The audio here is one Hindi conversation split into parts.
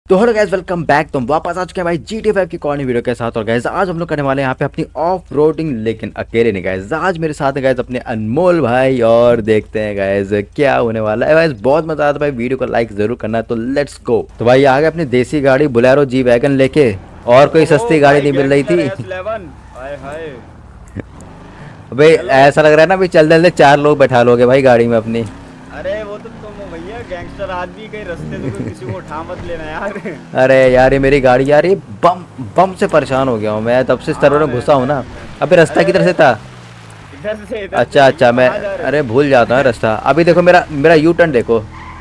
तो हेलो गाइस, वेलकम बैक। तुम वापस आ चुके हैं भाई GTA 5 की कॉर्नी वीडियो के साथ। और गाइस आज हम लोग करने वाले हैं यहाँ पे अपनी ऑफ रोडिंग, लेकिन अकेले नहीं गाइस। आज मेरे साथ है गाइस अपने अनमोल भाई, और देखते हैं गाइस क्या होने वाला है। गाइस बहुत मजा आता है भाई, वीडियो को लाइक जरूर करना। तो लेट्स गो। तो भाई आ गए अपनी देसी गाड़ी बोलेरो जी वैगन लेके, और कोई सस्ती गाड़ी नहीं मिल रही थी। भाई ऐसा लग रहा है ना, भाई चल चलते 4 लोग बैठा लोगे भाई गाड़ी में अपनी। अरे वो तो तुम भैया गैंगस्टर आदमी, कहीं रास्ते में कोई किसी को उठा मत लेना यार। अरे यार ये मेरी गाड़ी यार, ये बम से परेशान हो गया हूँ मैं, तब से सर्वर में घुसा हूँ ना। अबे रास्ता किधर से था? इधर से अच्छा मैं अरे भूल जाता हूँ रास्ता। अभी देखो मेरा यू टर्न देखो।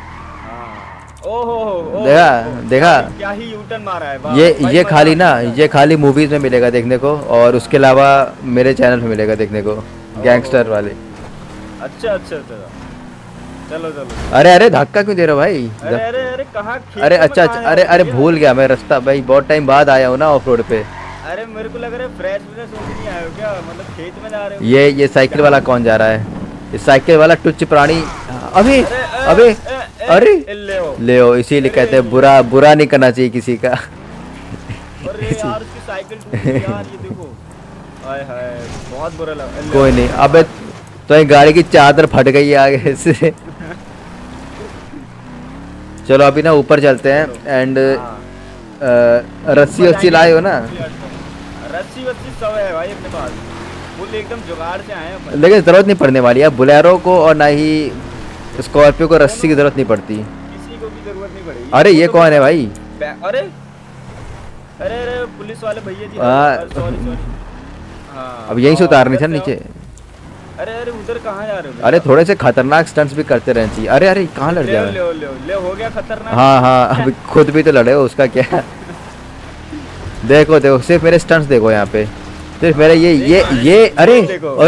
ओहो देखा क्या ही यू टर्न मारा है। ये खाली ना, ये खाली मूवीज में मिलेगा देखने को, और उसके अलावा मेरे चैनल पे मिलेगा देखने को, गैंगस्टर वाले। अच्छा चलो अरे धक्का क्यों दे रहे हो भाई? अरे कहाँ? अरे अच्छा अरे भूल गया मैं रास्ता भाई, बहुत टाइम बाद आया हूँ ना ऑफ रोड पे। अरे मेरे को लग रहा है फ्रेश नहीं आए हो क्या, मतलब खेत में जा रहे हो? ये साइकिल वाला कौन जा रहा है? ये साइकिल वाला टुच्च प्राणी। अबे अरे ले इसीलिए कहते हैं बुरा नहीं करना चाहिए किसी का। अरे यार उसकी साइकिल टूट गई यार, ये देखो। हाय बहुत बुरा लगा। कोई नहीं, अबे तो ये गाड़ी की चादर फट गई है आगे से। चलो अभी ना ऊपर चलते हैं। एंड रस्सी लाए हो ना? रस्सी सब है भाई अपने पास, फुल एकदम जुगाड़ से आए हैं। लेकिन जरूरत नहीं पड़ने वाली है बोलेरो को, और ना ही स्कॉर्पियो को रस्सी की जरूरत नहीं पड़ती, किसी को भी जरूरत नहीं पड़ेगी। अरे ये कौन है भाई? अरे पुलिस वाले भैया जी, सॉरी। हाँ अब यहीं से उतारनी था नीचे। अरे उधर कहाँ जा रहे हो? अरे थोड़े से खतरनाक स्टंट्स भी करते रहने चाहिए। अरे कहाँ लड़ गया? ले हो गया खतरनाक। हाँ अभी खुद भी तो लड़े हो, उसका क्या। देखो सिर्फ मेरे स्टंट्स देखो यहाँ पे, सिर्फ मेरे ये अरे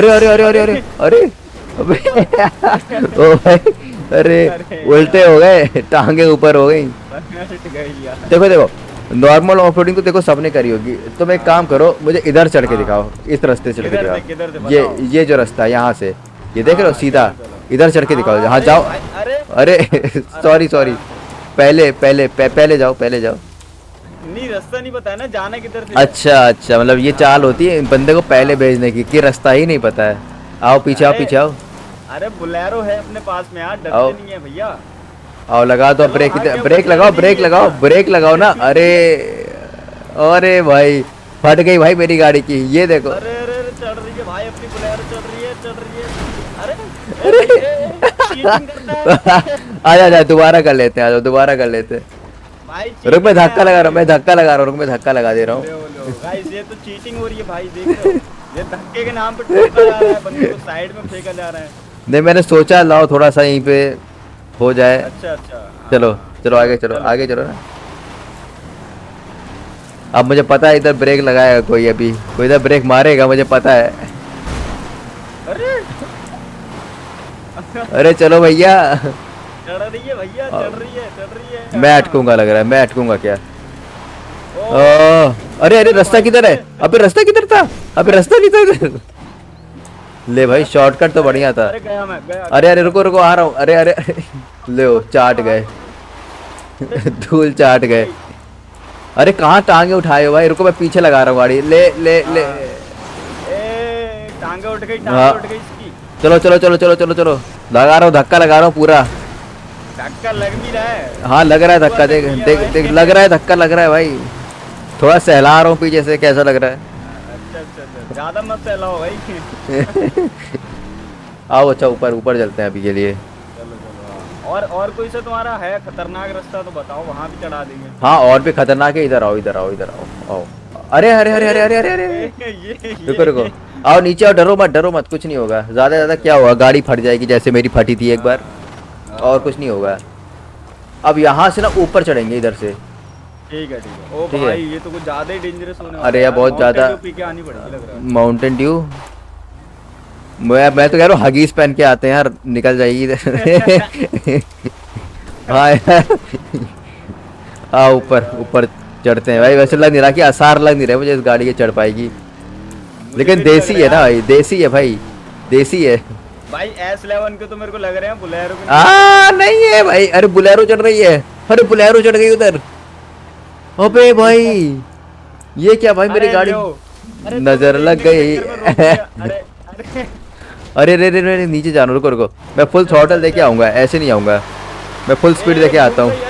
ओ भाई, अरे उल्टे हो गए, टांगे ऊपर हो गई। देखो नॉर्मल ऑफ रोडिंग तो देखो सबने करी होगी। तुम एक काम करो, मुझे इधर चढ़ के दिखाओ, इस रास्ते चढ़ के दिखाओ। ये जो रास्ता है यहाँ से, ये देख रहे हो सीधा, इधर चढ़ के दिखाओ। हाँ जाओ। अरे सॉरी पहले जाओ। नहीं रास्ता नहीं पता है ना, जाना किधर से। अच्छा मतलब ये चाल होती है बंदे को पहले भेजने की, कि रास्ता ही नहीं पता है। आओ पीछे आओ। अरे बोलेरो है अपने पास में यार, डरते नहीं है भैया। आओ लगा दो ब्रेक लगाओ ना। अरे भाई फट गई भाई मेरी गाड़ी की, ये देखो। अरे चढ़ रही है भाई अपनी बोलेरो, चढ़ रही है। आजा दोबारा कर लेते हैं। रुक मैं धक्का लगा रहा हूँ, मैं धक्का लगा दे रहा हूँ। गाइस ये तो चीटिंग हो रही है भाई, देख रहे हो? ये धक्के के नाम पे ठोका जा रहा है, बंदे को साइड में फेंका जा रहा है। नहीं मैंने सोचा लाओ थोड़ा सा यहीं पे हो जाए। अच्छा चलो आगे चलो ना। अब मुझे पता है इधर ब्रेक लगाएगा कोई इधर ब्रेक मारेगा, मुझे पता है। अरे चलो भैया। चढ़ रही है भैया। मैं अटकूंगा, लग रहा है मैं अटकूंगा क्या? अरे रास्ता किधर है? अबे रास्ता किधर था? रास्ता नहीं था इधर। ले भाई शॉर्टकट तो बढ़िया था। अरे रुको आ रहा हूँ। अरे ले चाट गए। धूल चाट गए। अरे कहाँ टांगे उठाए हो भाई? रुको मैं पीछे लगा रहा हूँ गाड़ी। ले टांगे उठ गई इसकी। चलो लगा रहा हूँ, धक्का लगा रहा हूँ पूरा। धक्का लग भी रहा है? हाँ लग रहा है धक्का। देख लग रहा है धक्का लग रहा है भाई। थोड़ा सहला रहा हूँ पीछे से, कैसा लग रहा है? अच्छा ज्यादा मत सहलाओ भाई। आओ अच्छा ऊपर चलते हैं अभी के लिए। चलो और कोई सा तुम्हारा है खतरनाक रास्ता तो बताओ, वहाँ भी चढ़ा देंगे। हाँ और भी खतरनाक है, इधर आओ। अरे रुको आओ नीचे आओ। डरो मत, कुछ नहीं होगा। ज्यादा क्या होगा, गाड़ी फट जाएगी जैसे मेरी फटी थी एक बार, और कुछ नहीं होगा। अब यहाँ से ना ऊपर चढ़ेंगे इधर से। ठीक है। ओ भाई ये तो कुछ ज्यादा ही डेंजरस होने वाला है। अरे यार बहुत ज्यादा। माउंटेन ड्यू मैं तो कह रहा हूँ हगीज पहन के आते हैं यार, निकल जाएगी इधर। हाँ यार ऊपर चढ़ते हैं भाई। वैसे लग नहीं रहा कि आसार लग नहीं रहा मुझे इस गाड़ी के चढ़ पाएगी, लेकिन देसी है ना भाई, देसी है भाई। S11 के तो मेरे को लग रहे हैं बोलेरो नहीं है भाई। अरे बोलेरो चढ़ रही है, अरे बोलेरो चढ़ गई उधर। अबे भाई ये क्या भाई, मेरी अरे गाड़ी लो। अरे नजर तुम लग एक गई। चक्कर में रोक दिया। अरे अरे रे रे रे, नीचे जाना, रुको रुको, मैं फुल थ्रॉटल देके आऊंगा, ऐसे नहीं आऊंगा, मैं फुल स्पीड देके आता हूँ।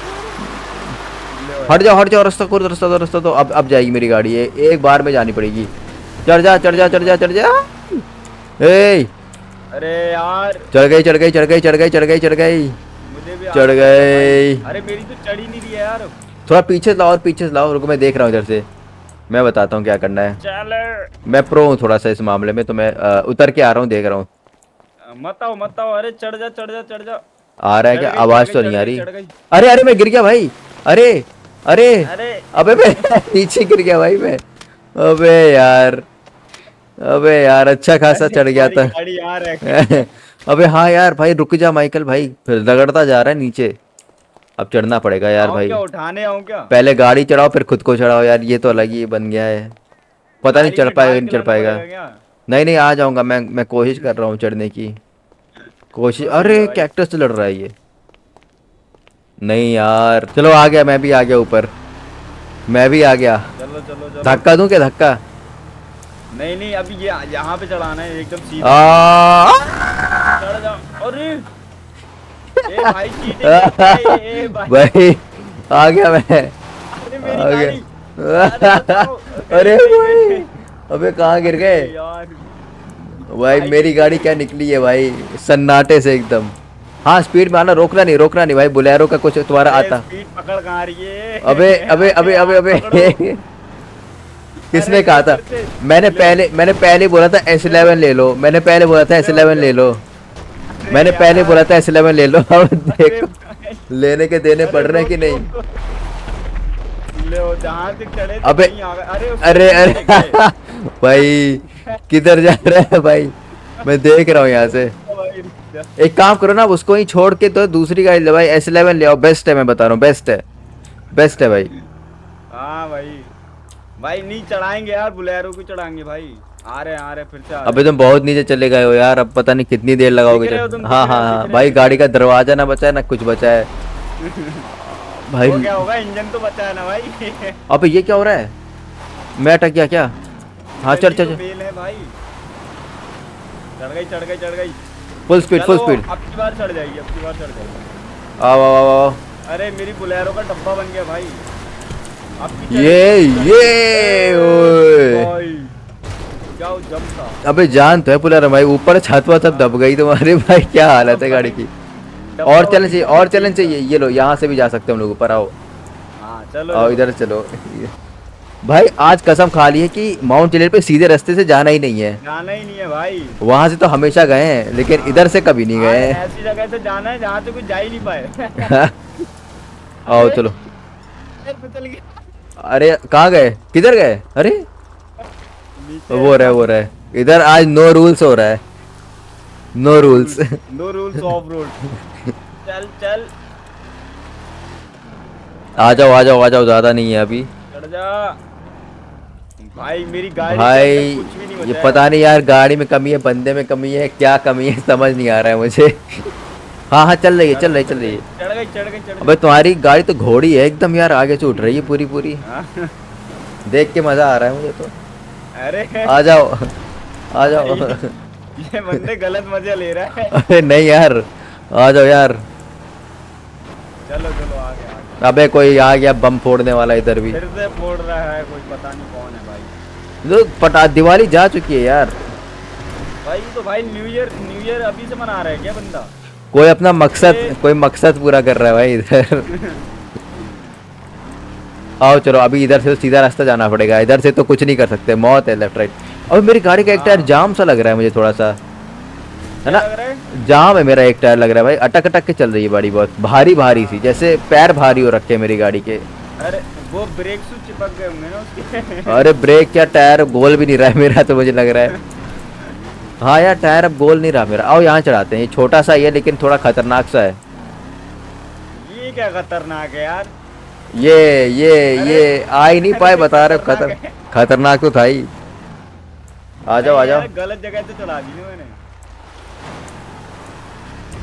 हट जाओ, रास्ता खोल, रास्ता तो अब जाएगी मेरी गाड़ी, एक बार में जानी पड़ेगी। चढ़ जा चढ़ जा चढ़ जा चढ़ जा। ए अरे यार चढ़ गई चढ़ गई चढ़ गई चढ़ गई चढ़ गई चढ़ गई मुझे भी चढ़ गई। अरे मेरी तो चढ़ ही नहीं रही है यार। थोड़ा पीछे लाओ और पीछे से लाओ, रुको मैं देख रहा हूँ इधर से, मैं बताता हूँ क्या करना है। चल मैं प्रो हूँ थोड़ा सा इस मामले में, तो मैं उतर के आ रहा हूँ, देख रहा हूँ। मत आओ। अरे चढ़ जा चढ़ जा चढ़ जा। आ रहा है क्या? चढ़ गई, आवाज चढ़ तो गई, नहीं आ चढ़ रही। गई, चढ़ गई। अरे अरे मैं गिर गया भाई। अरे अरे अरे अबे मैं नीचे गिर गया भाई मैं। अबे यार, अबे यार अच्छा खासा चढ़ गया था। गाड़ी यार है। अबे हाँ यार भाई, रुक जा माइकल भाई, फिर रगड़ता जा रहा है नीचे। अब चढ़ना पड़ेगा यार आऊं भाई। क्या उठाने आऊं क्या? पहले गाड़ी चढ़ाओ फिर खुद को चढ़ाओ यार, ये तो अलग ही बन गया है। पता नहीं गाड़ी चढ़ में पाएगा डार्क नहीं चढ़ कलर पाएगा। पड़ेगा क्या? नहीं आ जाऊंगा मैं कोशिश कर रहा हूँ चढ़ने की कोशिश। कोशिश अरे है भाई। कैक्टस से लड़ रहा है ये। नहीं यार चलो आ गया, मैं भी आ गया ऊपर, मैं भी आ गया। चलो चलो चलो। धक्का दूं क्या? धक्का नहीं अभी ये यहाँ पे चढ़ाना है एकदम सीधा। आ चढ़ जाओ। अरे ए भाई चीटिंग करता है ये, भाई। भाई आ गया मैं, अरे मेरी आ गया। गाड़ी। अरे बचाओ। अरे गई, भाई गई। अबे कहाँ गिर गए यार भाई? मेरी गाड़ी क्या निकली है भाई, सन्नाटे से एकदम। हाँ स्पीड में आना, रोकना नहीं भाई, बुलेरो का कुछ तुम्हारा अरे आता। स्पीड पकड़ कहाँ रही है? अबे अबे अबे अबे अबे पकड़ो। किसने अरे कहा था? फिर से- मैंने पहले बोला था S11 ले लो, मैंने पहले बोला था S11 ले लो, मैंने पहले बोला था S11 ले लो। अब देखो लेने के देने पड़ रहे हैं कि नहीं। ले जहाँ से चढ़े थे अबे वहीं आ गए। अरे अरे अरे भाई किधर जा रहा है भाई, मैं देख रहा हूँ यहाँ से। एक काम करो ना, उसको ही छोड़ के तो दूसरी गाड़ी ले भाई, S11 ले आओ, बेस्ट है, मैं बता रहा हूँ बेस्ट है भाई। हाँ भाई नहीं चढ़ाएंगे यार, बुलेरो को चढ़ाएंगे भाई। आ रहे फिर से अबे तुम बहुत नीचे चले गए हो यार, अब पता नहीं कितनी देर लगाओगे। दिख रहे हो तुम, हाँ दिख रहे हो, हाँ दिख हाँ रहे भाई, हो। गाड़ी का दरवाजा ना बचा है ना कुछ बचा है भाई। वो क्या होगा, इंजन तो बचा है ना भाई। अबे ये क्या हो रहा है? मैं अटक गया क्या? हाँ चल यही चल तो मेल है भाई। चढ़ गई। फुल स्पीड चलो, फुल स्पीड। अब की बार चढ़ जाएगी। आओ आओ आओ आओ। अरे मेरी बुलेरो का डब्बा बन गया भाई। अब की ये ओए। भाई जाओ जमता। अबे जान तो है पुला भाई, ऊपर छत पर सब दब गई तुम्हारे भाई, क्या हालत है गाड़ी की। और चलन चाहिए, ये लो, यहाँ से भी जा सकते हैं हम लोग ऊपर। आओ हाँ चलो आओ इधर चलो भाई। आज कसम खा ली है कि माउंट टेलर पे सीधे रास्ते से जाना ही नहीं है। जाना ही नहीं है भाई। वहां से तो हमेशा गए हैं, लेकिन इधर से कभी नहीं गए हैं। ऐसी जगह से जाना है जहाँ से कुछ जा ही नहीं पाए। आओ चलो। चल गया। अरे कहाँ गए, किधर गए? अरे नीचे वो रहा है इधर, आज नो रूल्स हो रहा है, no rules. No rules off road. चल आ जाओ, ज्यादा नहीं है अभी चढ़ जा भाई। मेरी गाड़ी के भाई। अंदर कुछ भी नहीं ये बचा पता नहीं यार, गाड़ी में कमी है, बंदे में कमी है, क्या कमी है समझ नहीं आ रहा है मुझे। हाँ चल रही है। चढ़ गई। अबे तुम्हारी गाड़ी तो घोड़ी है एकदम यार, आगे से उठ रही है पूरी। हाँ। देख के मजा आ रहा है मुझे तो। अरे आ जाओ ये बंदे गलत मजा ले रहा है। अरे नहीं यार, आ जाओ यार। चलो आ गया। अबे कोई आ गया बम फोड़ने वाला इधर भी। फिर से फोड़ रहा है कोई, पता नहीं कौन है भाई। लोग पटा दिवाली जा चुकी है यार भाई तो भाई न्यू ईयर अभी से मना रहा है क्या बंदा? कोई अपना मकसद पूरा कर रहा है भाई इधर। आओ चलो, अभी इधर से तो सीधा रास्ता जाना पड़ेगा, इधर से तो कुछ नहीं कर सकते, मौत है लेफ्ट राइट। और मेरी गाड़ी का एक टायर जाम सा लग रहा है मुझे थोड़ा सा, है ना? जाम है मेरा एक टायर लग रहा है भाई, अटक के चल रही है गाड़ी, बहुत भारी सी, जैसे पैर भारी हो रखे हैं मेरी गाड़ी के। अरे वो ब्रेक शूज चिपक गए होंगे ना उसके। अरे ब्रेक क्या, टायर गोल भी नहीं रहा है मेरा तो मुझे लग रहा है। हाँ यार टायर अब गोल नहीं रहा मेरा। आओ यहाँ चढ़ाते हैं, ये छोटा सा ही है लेकिन थोड़ा खतरनाक सा है। ये क्या खतरनाक है यार? ये आ ही नहीं पाए, बता रहे खतरनाक तो था ही। आ जाओ गलत जगह से चढ़ा दी मैंने।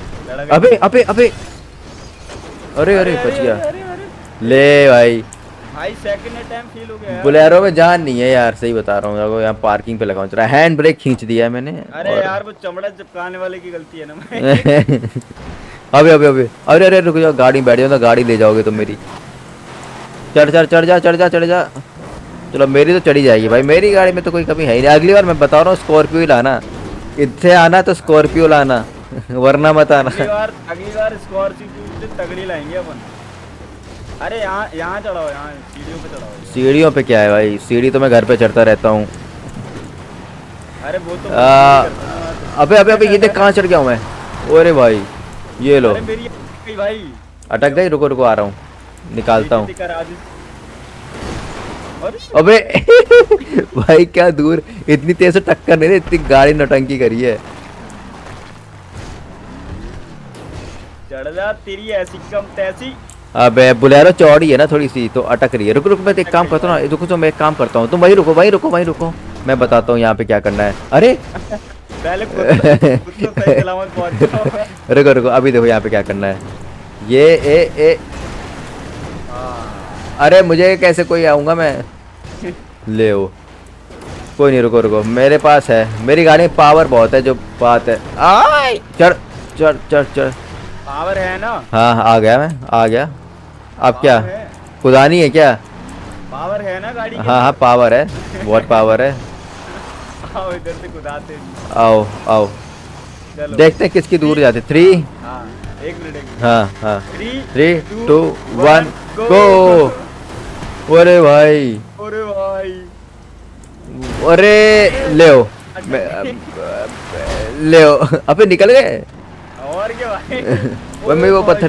अबे अरे बच गया। ले भाई भाई सेकंड टाइम फील हो गया यार। बोलेरो में जान नहीं है यार, सही बता रहा हूँ आपको। यहाँ पार्किंग पे लगाऊं जरा, हैंड ब्रेक खींच दिया है मैंने। अरे और... यार वो चमड़ा चिपकाने वाले की गलती है ना भाई। अबे अबे अबे, अरे अरे रुक जाओ, गाड़ी में बैठ जाओ तो गाड़ी ले जाओगे तुम मेरी। चढ़ चढ़ चढ़ जा चढ़ जा चढ़ जा। चलो मेरी तो चढ़ी जाएगी भाई, मेरी गाड़ी में तो कोई कमी है ही नहीं। अगली बार मैं बता रहा हूँ स्कॉर्पियो ही लाना, इतने आना तो स्कॉर्पियो लाना वरना मत आना। अगली बार स्कॉर्पियो से तगड़ी लाएंगे अपन। अरे यहाँ चढ़ाओ, यहाँ सीढ़ियों पे चढ़ाओ। सीढ़ियों पे क्या है भाई, सीढ़ी तो मैं घर पे चढ़ता रहता हूँ। अरे वो तो अबे अबे अबे ये देख कहाँ चढ़ गया हूँ मैं। अरे भाई ये लो। अरे मेरी भाई अटक गई, रुको रुको आ रहा हूँ, निकालता हूँ। अबे भाई क्या दूर, इतनी तेज से टक्कर नहीं, इतनी गाड़ी नौटंकी करी है। चढ़ जा, तेरी ऐसी कम तैसी। अबे बोलेरो चौड़ी है ना थोड़ी सी, तो अटक रही है। रुको रुको मैं एक काम करता हूँ ना, रुको तो मैं एक काम करता हूँ, तुम वहीं रुको वहीं रुको वहीं रुको, मैं बताता हूँ यहाँ पे क्या करना है। अरे पहले खुद तो सही सलामत पहुंच जाओ। रुको रुको, अभी देखो यहाँ पे क्या करना है। ये ए अरे मुझे कैसे कोई आऊंगा मैं, ले ओ कोई नहीं, रुको रुको मेरे पास है, मेरी गाड़ी में पावर बहुत है, जो बात है। आय चढ़ चढ़ चढ़ चढ़। पावर है ना? हाँ आ गया, मैं आ गया। अब क्या खुदानी है क्या? पावर है ना गाड़ी? हाँ हाँ पावर है, बहुत पावर है। आओ इधर से खुदाते। आओ आओ देखते हैं किसकी दूर जाते। 3 एक मिनट। हाँ 3 3 2 1 गो। अरे भाई अरे ले अबे निकल गए। और क्या भाई मैं वो पत्थर।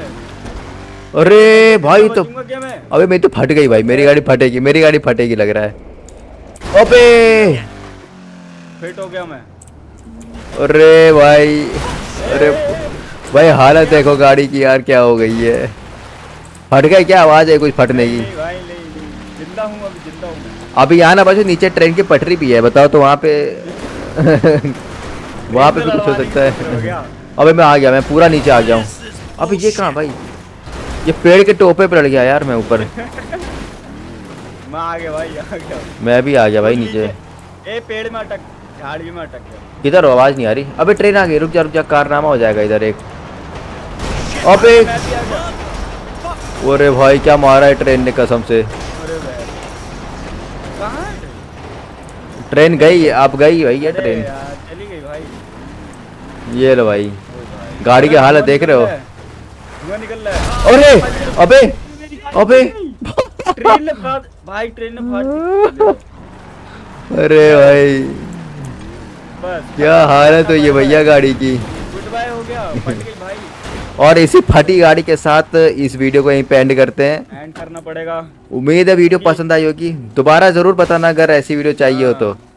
अरे भाई तो अबे मेरी तो फट गई भाई, मेरी गाड़ी फटेगी, मेरी गाड़ी फटेगी लग रहा है। अबे फिट हो गया मैं। अरे भाई, अरे भाई हालत देखो गाड़ी की यार, क्या हो गई है। फट गई क्या, आवाज है कुछ फटने की? जिंदा हूँ, अभी जिंदा हूँ। अभी यहाँ ना बच्चों नीचे ट्रेन की पटरी भी है, बताओ तो वहाँ पे वहाँ पे भी कुछ हो सकता है। अबे मैं आ गया, मैं पूरा नीचे आ गया हूँ। अबे ये कहाँ भाई, ये पेड़ के टोपे पे लड़ गया यार मैं ऊपर। मैं आ गया भाई, आ गया। मैं भी आ गया भाई नीचे। ए पेड़ में अटक, झाड़ी में अटक गया। किधर हो, आवाज नहीं आ रही। अबे ट्रेन आ गई, रुक जा कारनामा हो जाएगा इधर एक। अबे अरे भाई क्या मारा है ट्रेन ने कसम से। ट्रेन गई, अब गई भाई ये ट्रेन, चली गई भाई। ये लो भाई, गाड़ी की हालत देख रहे हो। निकल रहा है। अरे अबे अबे ट्रेन ने फाड़ भाई, ट्रेन ने फाड़। अरे भाई बस क्या हालत हुई है भैया गाड़ी की। गुड बाय हो गया, फट गई भाई। और इसी फटी गाड़ी के साथ इस वीडियो को यहीं पे एंड करते हैं। एंड करना पड़ेगा। उम्मीद है वीडियो पसंद आई होगी, दोबारा जरूर बताना अगर ऐसी वीडियो चाहिए हो तो।